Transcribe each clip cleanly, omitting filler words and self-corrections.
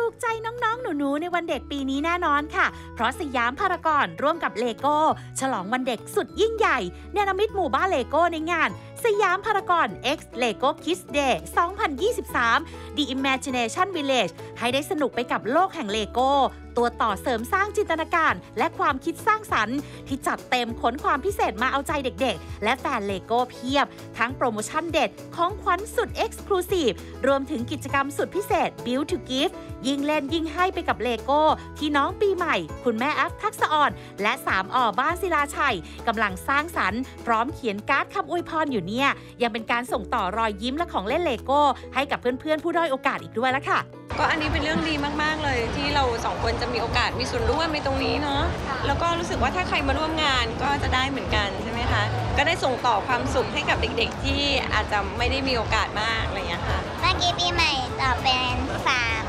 กใจน้องๆหนูๆในวันเด็กปีนี้แน่นอนค่ะเพราะสยามพารากอนร่วมกับเลโก้ฉลองวันเด็กสุดยิ่งใหญ่เนรมิตหมู่บ้านเลโก้ในงานสยามพารากอน X Lego Kids Day 2023 The Imagination Village ให้ได้สนุกไปกับโลกแห่งเลโก้ตัวต่อเสริมสร้างจินตนาการและความคิดสร้างสรรค์ที่จัดเต็มขนความพิเศษมาเอาใจเด็กๆและแฟนเลโก้เพียบทั้งโปรโมชั่นเด็ดของขวัญสุด Exclusive รวมถึงกิจกรรมสุดพิเศษ Build to Gift ยิ่งเล่นยิ่งให้ไปกับเลโก้ที่น้องปีใหม่คุณแม่แอฟทักษะอ่อนและ3อ่อบ้านศิลาชัยกำลังสร้างสรรค์พร้อมเขียนการ์ดคำอวยพรอยู่เนี่ยยังเป็นการส่งต่อรอยยิ้มและของเล่นเลโก้ให้กับเพื่อนๆผู้ด้อยโอกาสอีกด้วยละค่ะก็อันนี้เป็นเรื่องดีมากๆเลยที่เราสองคนจะมีโอกาสมีส่วนร่วมในตรงนี้เนาะแล้วก็รู้สึกว่าถ้าใครมาร่วมงานก็จะได้เหมือนกันใช่ไหมคะก็ได้ส่งต่อความสุขให้กับเด็กๆที่อาจจะไม่ได้มีโอกาสมากอะไรอย่างเงี้ยค่ะเมื่อกี้ปีใหม่ต่อเป็นฟาร์ม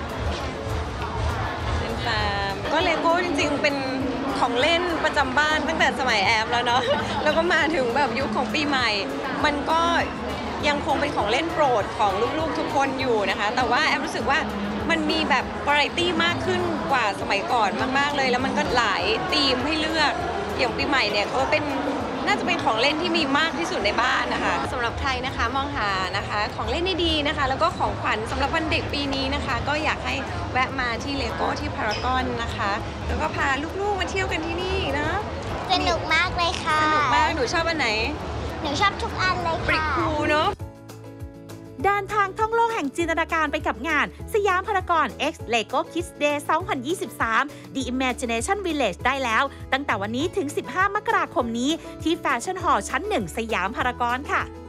ก็เลโก้จริงๆเป็นของเล่นประจำบ้านตั้งแต่สมัยแอมแล้วเนาะแล้วก็มาถึงแบบยุคของปีใหม่มันก็ยังคงเป็นของเล่นโปรดของลูกๆทุกคนอยู่นะคะแต่ว่าแอมรู้สึกว่ามันมีแบบวาไรตี้มากขึ้นกว่าสมัยก่อนมากๆเลยแล้วมันก็หลายธีมให้เลือกอย่างปีใหม่เนี่ยเขาเป็นน่าจะเป็นของเล่นที่มีมากที่สุดในบ้านนะคะสำหรับใครนะคะมองหานะคะของเล่นดีๆนะคะแล้วก็ของขวัญสำหรับวันเด็กปีนี้นะคะก็อยากให้แวะมาที่เลโก้ที่พารากอนนะคะแล้วก็พาลูกๆมาเที่ยวกันที่นี่นะสนุกมากเลยค่ะสนุกมากหนูชอบอันไหนหนูชอบทุกอันเลยค่ะปริกคูเนาะเดินทางท่องโลกแห่งจินตนาการไปกับงานสยามพารากอน X Lego Kids Day 2023 The Imagination Village ได้แล้วตั้งแต่วันนี้ถึง 15 มกราคมนี้ที่แฟชั่นฮอลล์ชั้น 1 สยามพารากอนค่ะ